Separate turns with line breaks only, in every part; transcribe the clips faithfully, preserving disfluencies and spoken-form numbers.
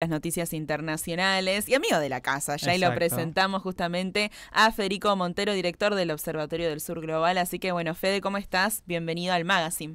las noticias internacionales y amigo de la casa. Ya ahí lo presentamos justamente a Federico Montero, director del Observatorio del Sur Global. Así que bueno, Fede, ¿cómo estás? Bienvenido al Magazine.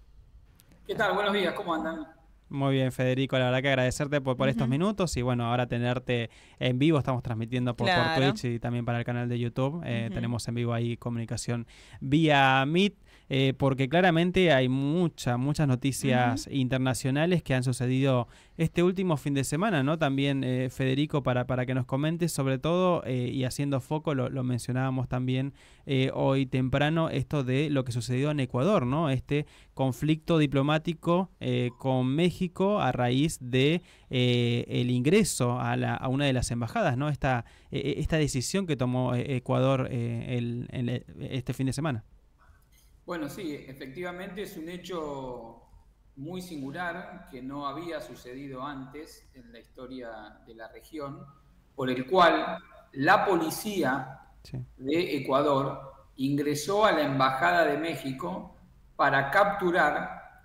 ¿Qué tal? Buenos días, ¿cómo andan?
Muy bien, Federico, la verdad que agradecerte por, por uh-huh. estos minutos y bueno, ahora tenerte en vivo, estamos transmitiendo por, claro. por Twitch y también para el canal de YouTube, eh, uh-huh. tenemos en vivo ahí comunicación vía Meet, eh, porque claramente hay muchas, muchas noticias uh-huh. internacionales que han sucedido este último fin de semana, ¿no? También, eh, Federico, para, para que nos comentes sobre todo eh, y haciendo foco, lo, lo mencionábamos también eh, hoy temprano, esto de lo que sucedió en Ecuador, ¿no? Este conflicto diplomático eh, con México a raíz de eh, el ingreso a, la, a una de las embajadas, ¿no? Esta, eh, esta decisión que tomó Ecuador eh, el, el, este fin de semana.
Bueno, sí, efectivamente es un hecho muy singular que no había sucedido antes en la historia de la región, por el cual la policía sí. de Ecuador ingresó a la Embajada de México para capturar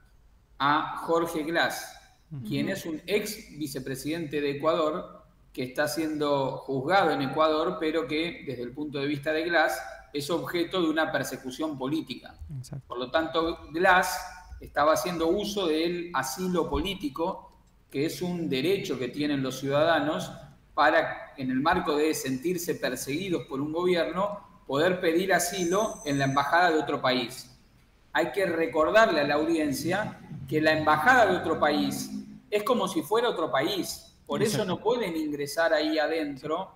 a Jorge Glass, uh-huh. quien es un ex vicepresidente de Ecuador que está siendo juzgado en Ecuador, pero que desde el punto de vista de Glass es objeto de una persecución política. Exacto. Por lo tanto, Glass estaba haciendo uso del asilo político, que es un derecho que tienen los ciudadanos para, en el marco de sentirse perseguidos por un gobierno, poder pedir asilo en la embajada de otro país. Hay que recordarle a la audiencia que la embajada de otro país es como si fuera otro país. Por eso no pueden ingresar ahí adentro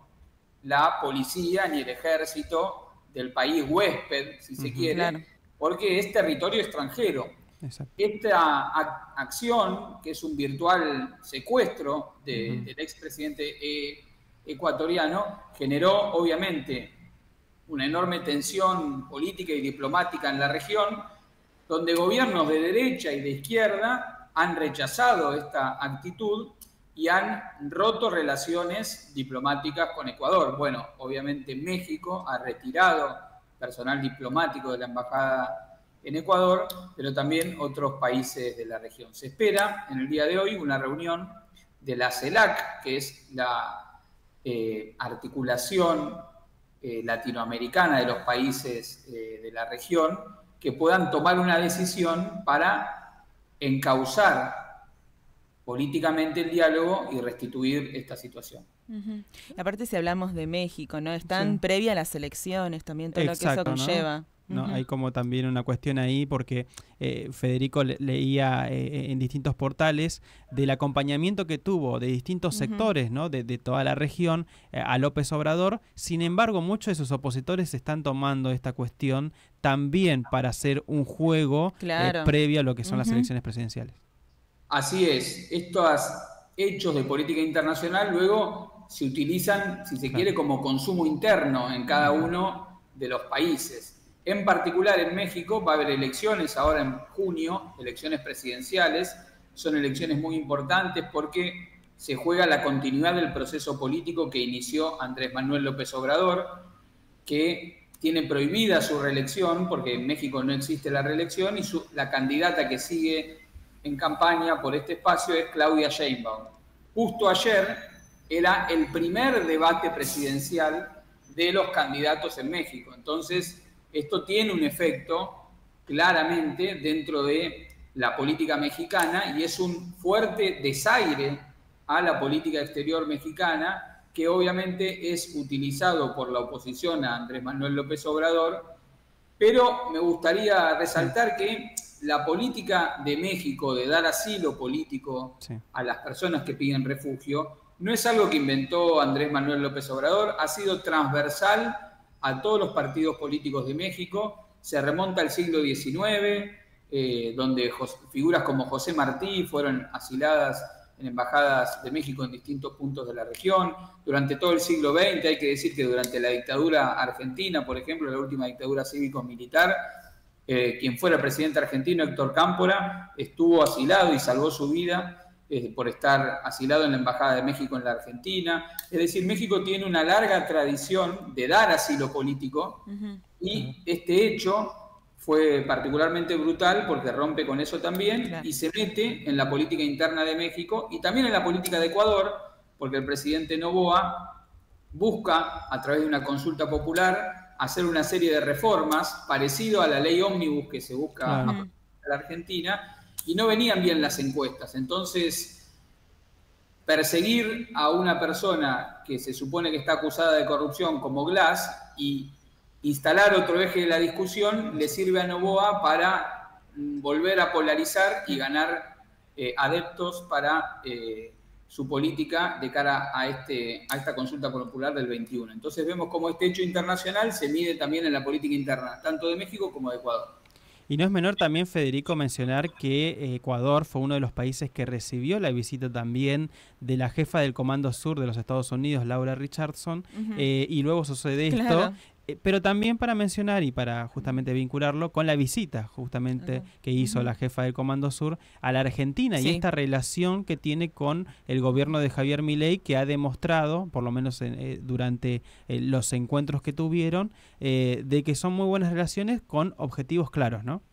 la policía ni el ejército del país huésped, si se uh-huh, quiere, claro. porque es territorio extranjero. Exacto. Esta ac- acción, que es un virtual secuestro de, uh-huh. del expresidente eh, ecuatoriano, generó obviamente una enorme tensión política y diplomática en la región, donde gobiernos de derecha y de izquierda han rechazado esta actitud y han roto relaciones diplomáticas con Ecuador. Bueno, obviamente México ha retirado personal diplomático de la embajada en Ecuador, pero también otros países de la región. Se espera en el día de hoy una reunión de la CELAC, que es la eh, articulación eh, latinoamericana de los países eh, de la región, que puedan tomar una decisión para encauzar políticamente el diálogo y restituir esta situación.
Uh-huh. Y aparte, si hablamos de México, ¿no? Están sí. previa a las elecciones también, todo
Exacto,
lo que eso conlleva.
¿no? No, uh-huh. Hay como también una cuestión ahí porque eh, Federico le, leía eh, en distintos portales del acompañamiento que tuvo de distintos uh-huh. sectores, ¿no? de, de toda la región eh, a López Obrador. Sin embargo, muchos de sus opositores están tomando esta cuestión también para hacer un juego claro. eh, previo a lo que son uh-huh. las elecciones presidenciales.
Así es, estos hechos de política internacional luego se utilizan, si se claro. quiere, como consumo interno en cada uno de los países. En particular en México va a haber elecciones ahora en junio, elecciones presidenciales, son elecciones muy importantes porque se juega la continuidad del proceso político que inició Andrés Manuel López Obrador, que tiene prohibida su reelección porque en México no existe la reelección y su, la candidata que sigue en campaña por este espacio es Claudia Sheinbaum. Justo ayer era el primer debate presidencial de los candidatos en México. Entonces, esto tiene un efecto claramente dentro de la política mexicana y es un fuerte desaire a la política exterior mexicana que obviamente es utilizado por la oposición a Andrés Manuel López Obrador, pero me gustaría resaltar que la política de México de dar asilo político sí. a las personas que piden refugio no es algo que inventó Andrés Manuel López Obrador, ha sido transversal a todos los partidos políticos de México, se remonta al siglo diecinueve, eh, donde figuras como José Martí fueron asiladas en embajadas de México en distintos puntos de la región. Durante todo el siglo veinte, hay que decir que durante la dictadura argentina, por ejemplo, la última dictadura cívico-militar, eh, quien fuera presidente argentino, Héctor Cámpora, estuvo asilado y salvó su vida eh, por estar asilado en la Embajada de México en la Argentina. Es decir, México tiene una larga tradición de dar asilo político uh-huh. y este hecho fue particularmente brutal porque rompe con eso también, claro, y se mete en la política interna de México y también en la política de Ecuador, porque el presidente Noboa busca, a través de una consulta popular, hacer una serie de reformas parecido a la ley ómnibus que se busca claro. en la Argentina, y no venían bien las encuestas. Entonces, perseguir a una persona que se supone que está acusada de corrupción como Glass y instalar otro eje de la discusión le sirve a Noboa para volver a polarizar y ganar eh, adeptos para eh, su política de cara a, este, a esta consulta popular del veintiuno. Entonces vemos cómo este hecho internacional se mide también en la política interna, tanto de México como de Ecuador.
Y no es menor también, Federico, mencionar que Ecuador fue uno de los países que recibió la visita también de la jefa del Comando Sur de los Estados Unidos, Laura Richardson, uh-huh. eh, y luego sucede esto. Claro. Eh, pero también para mencionar y para justamente vincularlo con la visita justamente uh-huh. que hizo uh-huh. la jefa del Comando Sur a la Argentina, sí. y esta relación que tiene con el gobierno de Javier Milei, que ha demostrado, por lo menos en, eh, durante eh, los encuentros que tuvieron, eh, de que son muy buenas relaciones con objetivos claros, ¿no?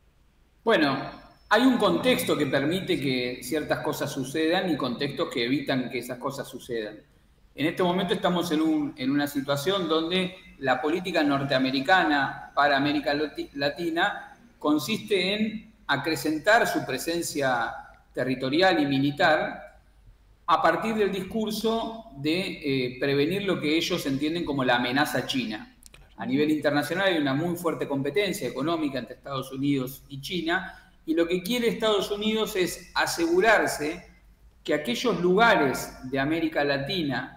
Bueno, hay un contexto que permite que ciertas cosas sucedan y contextos que evitan que esas cosas sucedan. En este momento estamos en, un, en una situación donde la política norteamericana para América Latina consiste en acrecentar su presencia territorial y militar a partir del discurso de eh, prevenir lo que ellos entienden como la amenaza china. A nivel internacional hay una muy fuerte competencia económica entre Estados Unidos y China, y lo que quiere Estados Unidos es asegurarse que aquellos lugares de América Latina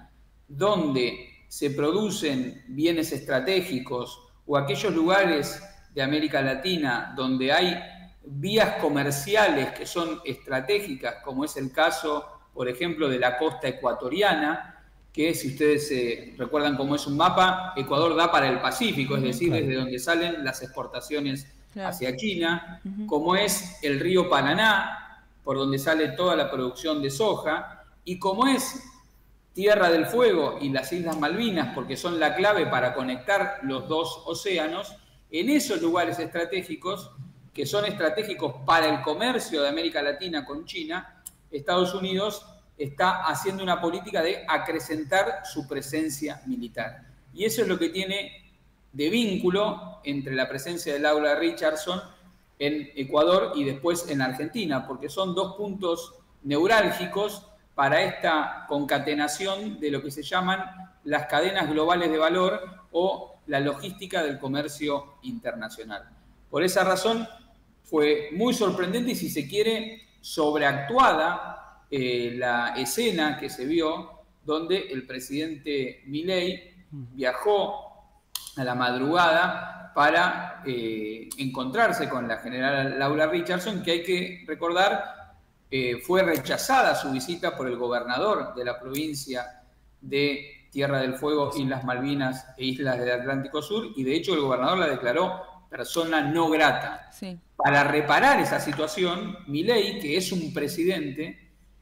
donde se producen bienes estratégicos o aquellos lugares de América Latina donde hay vías comerciales que son estratégicas, como es el caso, por ejemplo, de la costa ecuatoriana, que si ustedes eh, recuerdan cómo es un mapa, Ecuador da para el Pacífico, es decir, claro. desde donde salen las exportaciones claro. hacia China, uh-huh. como es el río Paraná, por donde sale toda la producción de soja, y como es Tierra del Fuego y las Islas Malvinas, porque son la clave para conectar los dos océanos, en esos lugares estratégicos, que son estratégicos para el comercio de América Latina con China, Estados Unidos está haciendo una política de acrecentar su presencia militar. Y eso es lo que tiene de vínculo entre la presencia de Laura Richardson en Ecuador y después en Argentina, porque son dos puntos neurálgicos para esta concatenación de lo que se llaman las cadenas globales de valor o la logística del comercio internacional. Por esa razón fue muy sorprendente y, si se quiere, sobreactuada Eh, la escena que se vio donde el presidente Milei viajó a la madrugada para eh, encontrarse con la general Laura Richardson, que hay que recordar eh, fue rechazada su visita por el gobernador de la provincia de Tierra del Fuego, Islas Malvinas e Islas del Atlántico Sur, y de hecho el gobernador la declaró persona no grata. Sí. Para reparar esa situación, Milei, que es un presidente,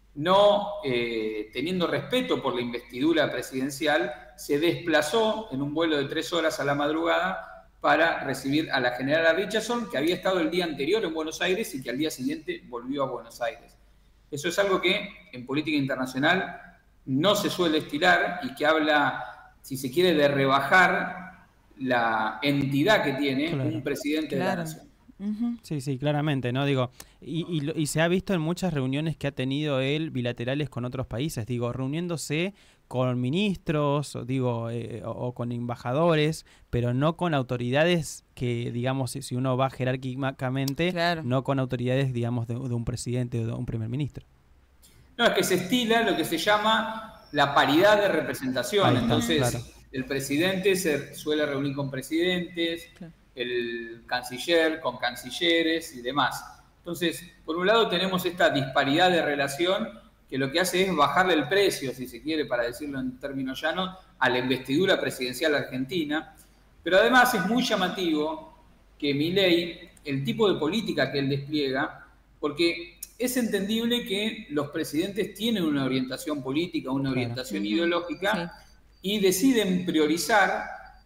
no eh, teniendo respeto por la investidura presidencial, se desplazó en un vuelo de tres horas a la madrugada para recibir a la generala Richardson, que había estado el día anterior en Buenos Aires y que al día siguiente volvió a Buenos Aires. Eso es algo que en política internacional no se suele estilar y que habla, si se quiere, de rebajar la entidad que tiene claro. un presidente claro. de la nación.
Sí, sí, claramente, ¿no? Digo, y, y, y se ha visto en muchas reuniones que ha tenido él bilaterales con otros países, digo, reuniéndose con ministros, digo, eh, o, o con embajadores, pero no con autoridades que, digamos, si uno va jerárquicamente, claro. no con autoridades, digamos, de, de un presidente o de un primer ministro.
No, es que se estila lo que se llama la paridad de representación. Está, entonces, claro. el presidente se suele reunir con presidentes, claro. el canciller con cancilleres y demás. Entonces, por un lado tenemos esta disparidad de relación que lo que hace es bajarle el precio, si se quiere, para decirlo en términos llanos, a la investidura presidencial argentina. Pero además es muy llamativo que Milei, el tipo de política que él despliega, porque es entendible que los presidentes tienen una orientación política, una orientación claro. ideológica, sí. y deciden priorizar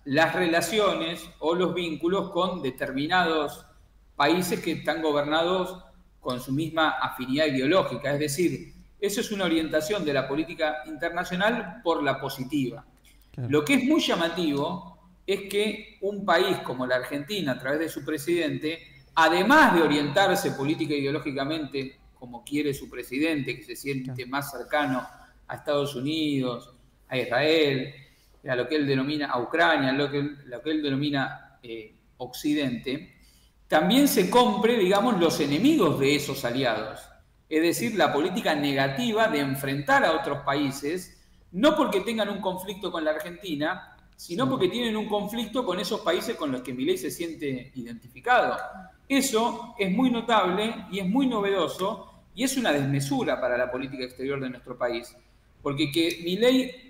las relaciones o los vínculos con determinados países que están gobernados con su misma afinidad ideológica. Es decir, eso es una orientación de la política internacional por la positiva. Claro. Lo que es muy llamativo es que un país como la Argentina, a través de su presidente, además de orientarse política e ideológicamente como quiere su presidente, que se siente claro. más cercano a Estados Unidos, a Israel, a lo que él denomina a Ucrania, a lo que, lo que él denomina eh, Occidente, también se compre, digamos, los enemigos de esos aliados. Es decir, la política negativa de enfrentar a otros países, no porque tengan un conflicto con la Argentina, sino porque tienen un conflicto con esos países con los que Milei se siente identificado. Eso es muy notable y es muy novedoso y es una desmesura para la política exterior de nuestro país. Porque que Milei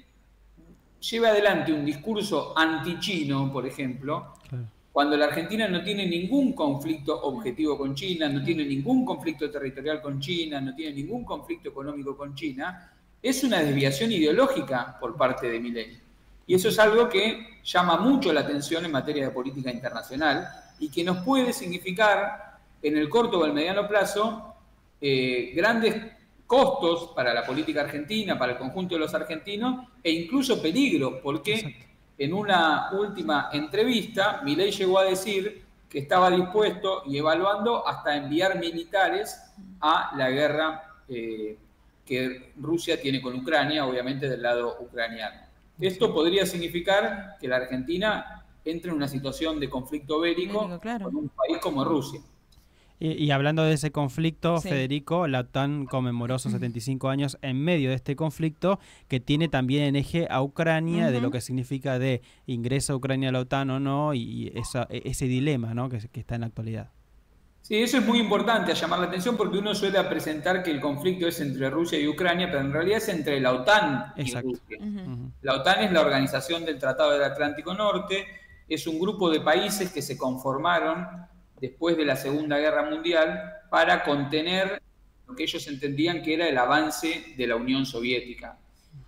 lleve adelante un discurso anti-chino, por ejemplo, claro. cuando la Argentina no tiene ningún conflicto objetivo con China, no tiene ningún conflicto territorial con China, no tiene ningún conflicto económico con China, es una desviación ideológica por parte de Milei. Y eso es algo que llama mucho la atención en materia de política internacional y que nos puede significar en el corto o el mediano plazo eh, grandes costos para la política argentina, para el conjunto de los argentinos e incluso peligro, porque Exacto. en una última entrevista Milei llegó a decir que estaba dispuesto y evaluando hasta enviar militares a la guerra eh, que Rusia tiene con Ucrania, obviamente del lado ucraniano. Esto podría significar que la Argentina entre en una situación de conflicto bélico, bélico claro. con un país como Rusia.
Y, y hablando de ese conflicto, sí. Federico, la OTAN conmemoró sus setenta y cinco años en medio de este conflicto, que tiene también en eje a Ucrania, uh-huh. de lo que significa de ingresa a Ucrania a la OTAN o no, y esa, ese dilema, ¿no? que, que está en la actualidad.
Sí, eso es muy importante a llamar la atención porque uno suele presentar que el conflicto es entre Rusia y Ucrania, pero en realidad es entre la OTAN y Exacto. Rusia. Uh-huh. La OTAN es la Organización del Tratado del Atlántico Norte, es un grupo de países que se conformaron después de la Segunda Guerra Mundial para contener lo que ellos entendían que era el avance de la Unión Soviética.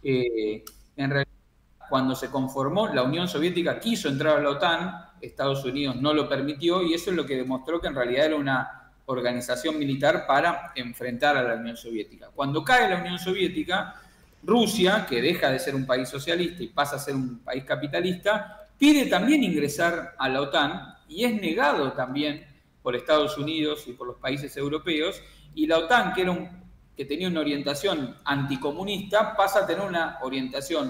Eh, en realidad, cuando se conformó, la Unión Soviética quiso entrar a la OTAN, Estados Unidos no lo permitió y eso es lo que demostró que en realidad era una organización militar para enfrentar a la Unión Soviética. Cuando cae la Unión Soviética, Rusia, que deja de ser un país socialista y pasa a ser un país capitalista, pide también ingresar a la OTAN y es negado también por Estados Unidos y por los países europeos, y la OTAN, que, era un, que tenía una orientación anticomunista, pasa a tener una orientación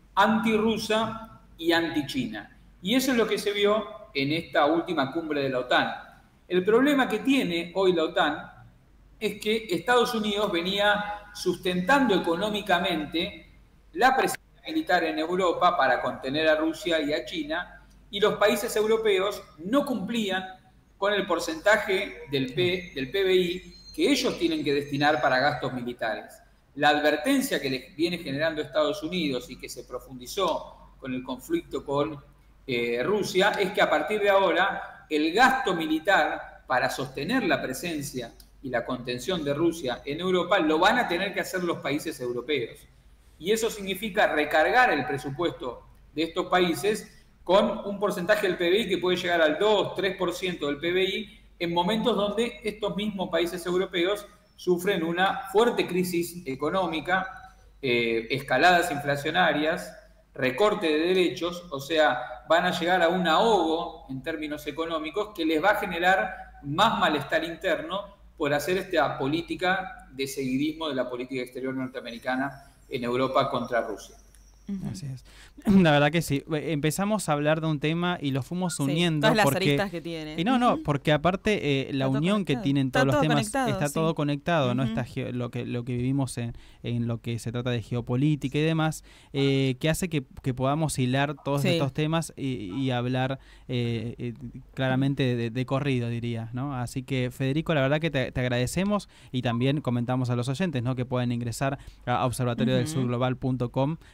antirrusa y antichina. Y eso es lo que se vio en esta última cumbre de la OTAN. El problema que tiene hoy la OTAN es que Estados Unidos venía sustentando económicamente la presencia militar en Europa para contener a Rusia y a China, y los países europeos no cumplían con el porcentaje del, P, del P B I que ellos tienen que destinar para gastos militares. La advertencia que les viene generando Estados Unidos y que se profundizó con el conflicto con eh, Rusia es que a partir de ahora el gasto militar para sostener la presencia y la contención de Rusia en Europa lo van a tener que hacer los países europeos. Y eso significa recargar el presupuesto de estos países con un porcentaje del P B I que puede llegar al dos, tres por ciento del P B I en momentos donde estos mismos países europeos sufren una fuerte crisis económica, eh, escaladas inflacionarias, recorte de derechos, o sea, van a llegar a un ahogo en términos económicos que les va a generar más malestar interno por hacer esta política de seguidismo de la política exterior norteamericana en Europa contra Rusia.
Así es. La verdad que sí. Empezamos a hablar de un tema y lo fuimos uniendo.
Sí, todas
porque,
las aristas que tiene.
Y no, no, porque aparte eh, la
está
unión que tienen todos
está
los temas
conectado,
está
sí.
todo conectado, uh-huh. ¿no? Está lo que lo que vivimos en, en lo que se trata de geopolítica y demás, eh, que hace que, que podamos hilar todos sí. estos temas y, y hablar eh, eh, claramente de, de corrido, diría, ¿no? Así que, Federico, la verdad que te, te agradecemos y también comentamos a los oyentes, ¿no? Que pueden ingresar a observatorio del sur global punto com eh, para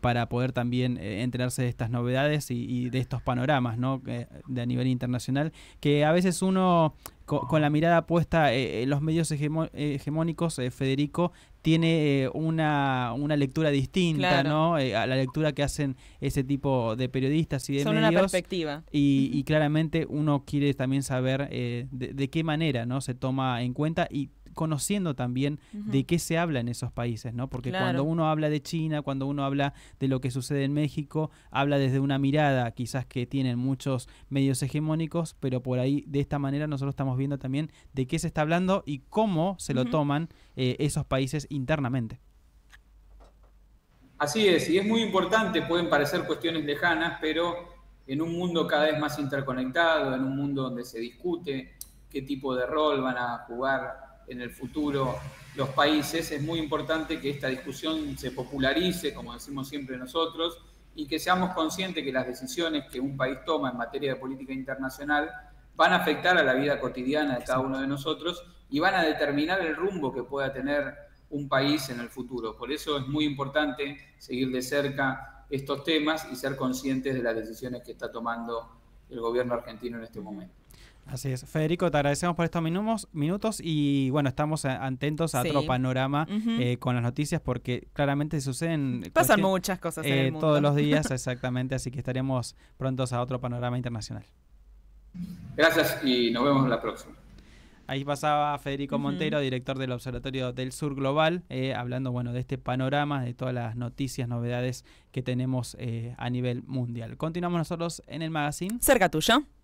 para poder también eh, enterarse de estas novedades y, y de estos panoramas, ¿no? Eh, de a nivel internacional, que a veces uno con, con la mirada puesta eh, en los medios hegemo, hegemónicos, eh, Federico, tiene eh, una, una lectura distinta, claro, ¿no? Eh, a la lectura que hacen ese tipo de periodistas y de
Son
medios.
una perspectiva.
Y,
uh-huh.
y claramente uno quiere también saber eh, de, de qué manera, ¿no? se toma en cuenta y conociendo también uh-huh. de qué se habla en esos países, ¿no? Porque claro, cuando uno habla de China, cuando uno habla de lo que sucede en México, habla desde una mirada quizás que tienen muchos medios hegemónicos, pero por ahí de esta manera nosotros estamos viendo también de qué se está hablando y cómo se uh-huh. lo toman eh, esos países internamente.
Así es, y es muy importante, pueden parecer cuestiones lejanas, pero en un mundo cada vez más interconectado, en un mundo donde se discute qué tipo de rol van a jugar en el futuro los países, es muy importante que esta discusión se popularice, como decimos siempre nosotros, y que seamos conscientes que las decisiones que un país toma en materia de política internacional van a afectar a la vida cotidiana de cada uno de nosotros y van a determinar el rumbo que pueda tener un país en el futuro. Por eso es muy importante seguir de cerca estos temas y ser conscientes de las decisiones que está tomando el gobierno argentino en este momento.
Así es. Federico, te agradecemos por estos minutos, minutos y bueno, estamos atentos a sí. otro panorama uh-huh. eh, con las noticias porque claramente suceden...
Pasan muchas cosas en
eh,
el mundo.
Todos los días, exactamente, así que estaremos prontos a otro panorama internacional.
Gracias y nos vemos la próxima.
Ahí pasaba Federico uh-huh. Montero, director del Observatorio del Sur Global, eh, hablando bueno, de este panorama, de todas las noticias, novedades que tenemos eh, a nivel mundial. Continuamos nosotros en el magazine.
Cerca tuyo.